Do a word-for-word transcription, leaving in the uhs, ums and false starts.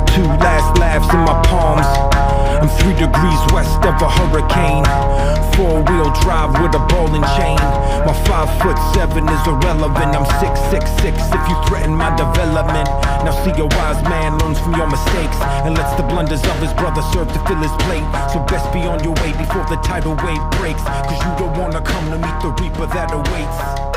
two last laughs in my palms. I'm three degrees west of a hurricane. Four-wheel drive with a ball and chain. My five foot seven is irrelevant. I'm six six six if you threaten my development. Now see, a wise man learns from your mistakes and lets the blunders of his brother serve to fill his plate. So best be on your way before the tidal wave breaks, cause you don't wanna come to meet the reaper that awaits.